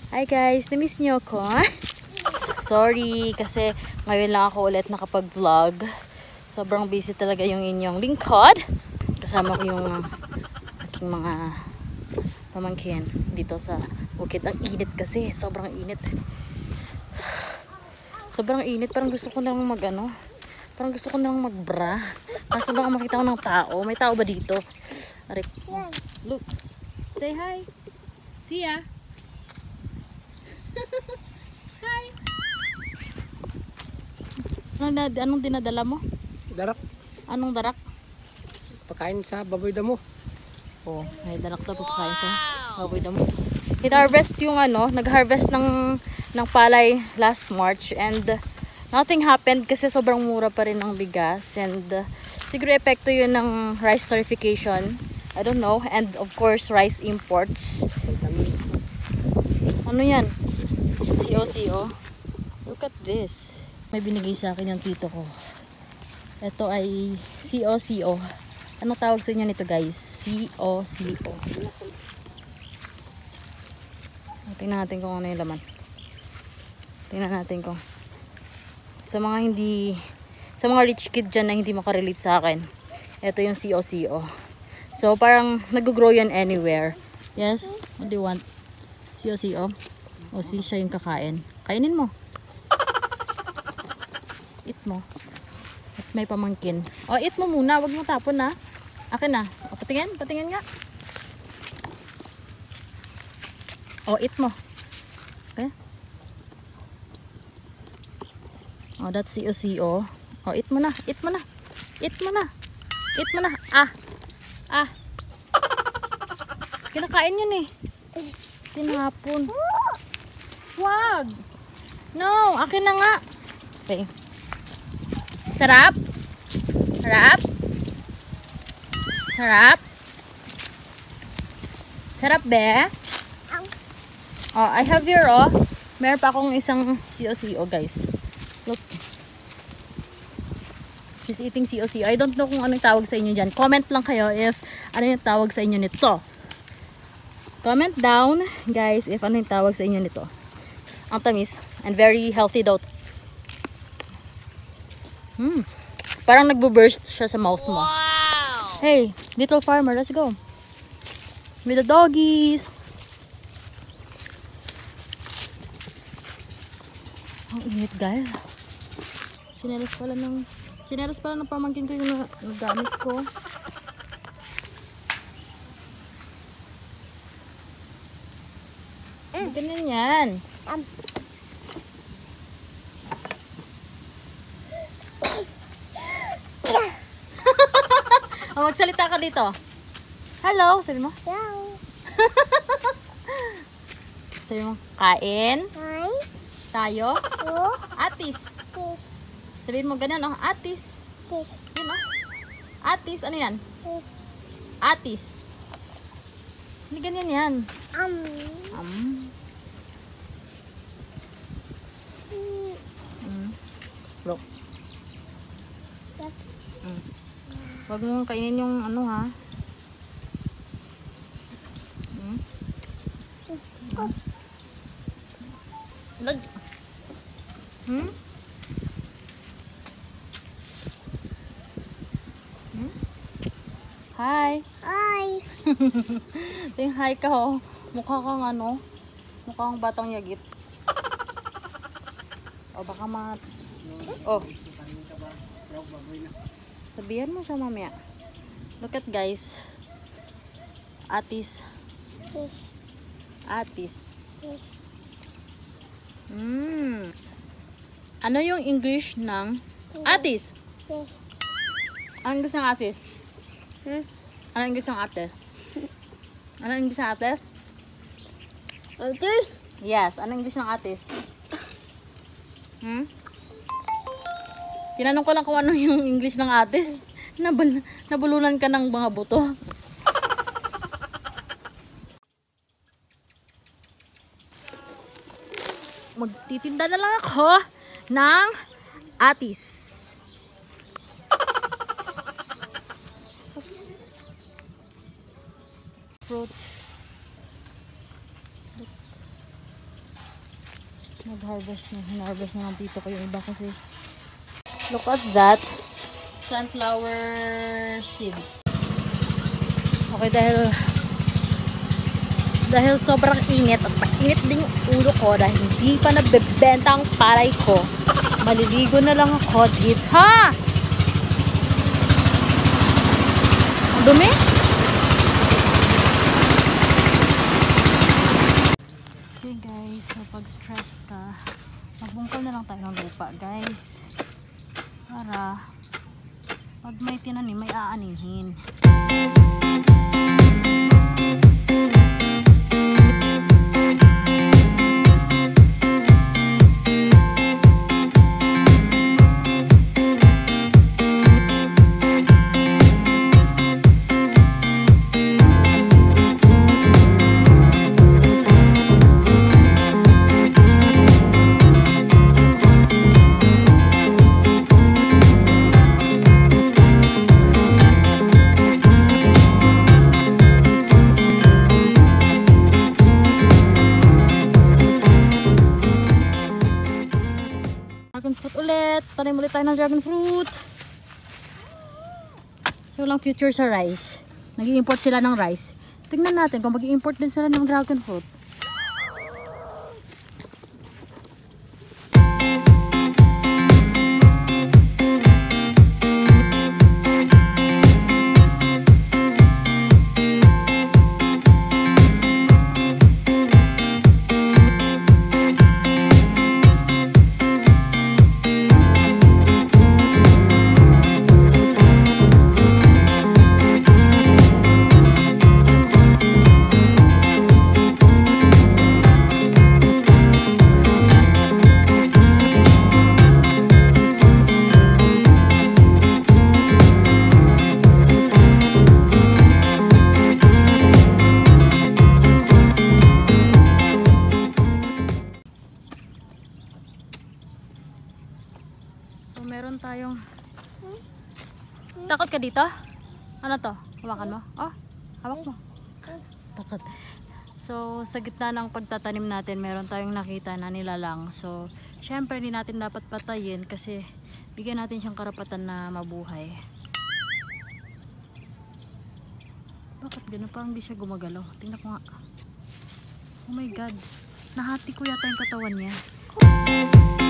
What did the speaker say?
Hi guys, na-miss niyo ako? Sorry, kasi ngayon lang ako ulit nakapag-vlog. Sobrang busy talaga yung inyong lingkod. Kasama ko yung aking mga pamangkin dito sa bukid. Ang init kasi, sobrang init. Sobrang init, parang gusto ko nang parang gusto ko nang magbra. Kaso baka makita ko ng tao. May tao ba dito? Arik. Look. Say hi. See ya. Hi. Anong dinadala mo? Darak. Anong darak? Pagkain sa baboy damo. Oh, may darak na pagkain sa baboy damo. Hit-harvest yung nag-harvest ng palay last March and nothing happened kasi sobrang mura pa rin ng bigas and siguro epekto yun ng rice tarification. I don't know. And of course, rice imports. Ano yan? CO. Look at this. May binigay sa akin yung tito ko. Ito ay CO. Anong tawag sa inyo nito guys? CO. Tingnan natin kung ano yung laman. Tingnan natin kung sa mga rich kid dyan na hindi makarelate sa akin. Ito yung CO. So parang nag-grow yan anywhere. Yes? What do you want? CO. O siya yung kakain. Kainin mo. Eat mo. That's my pamangkin. O eat mo muna. Wag mo tapon na. Akin na. O patingin nga. O eat mo. Okay? O that's CO. O eat mo na. Kinakain yun eh. Tinapon. Wag. No, akin na nga. Okay. Sarap? Sarap be? Oh, I have here meron pa akong isang CO guys. Look. She's eating CO. I don't know kung anong tawag sa inyo dyan. Comment lang kayo if ano yung tawag sa inyo nito. Comment down guys if ano yung tawag sa inyo nito. Ang tamis and very healthy daw. Parang nagbo-burst siya sa mouth mo. Wow! Hey, little farmer, let's go. With the doggies. Ang init guys. Chinelas pala ng pamangkin ko yung nagamit ko. Ganyan yan. O, magsalita ka dito. Hello, sabi mo. Hello. Sabi mo, kain. Hi. Tayo. Oh. Atis. This. Sabihin mo ganun, atis. This. Yun, atis, ano yan? This. Atis. Hindi ganyan yan. Look. Yep. Huwag mong kainin yung ha. Lag. Hi. Hi. Ting hi ka Mukha kang mukha kang batang yagit. O baka sabihan mo siya mamaya. Look at guys. Atis. This. Atis. This. Ano yung English ng atis? This. Anong English ng atis? Anong English ng atis? Anong English ng atis? This. Yes, anong English ng atis? Tinanong ko lang kung ano yung English ng atis. Nabulunan ka ng mga buto. Magtitinda na lang ako ng atis. Fruit. Hinarvest na ng tito ko yung iba kasi. Look at that. Sunflower seeds. Okay, dahil sobrang init at mainit din yung ulo ko dahil hindi pa nabebenta ang palay ko, maliligo na lang ako dito. Ha! Ang dumi? Okay guys, so pag stressed ka, magbungkal na lang tayo ng lupa guys. Para pag may tinanim, may aanihin. Dragon fruit ulit. Tanim ulit tayo ng dragon fruit. So, walang future sa rice. Nag-i-import sila ng rice. Tingnan natin kung mag-i-import din sila ng dragon fruit. So, meron tayong... Takot ka dito? Ano to? Hawakan mo? Oh, hawak mo. Takot. So, sa gitna ng pagtatanim natin, meron tayong nakita na nilalang. So, syempre, hindi natin dapat patayin kasi bigyan natin siyang karapatan na mabuhay. Bakit ganun? Parang di siya gumagalaw. Tingnan ko nga. Oh my God. Nahati ko yata yung katawan niya.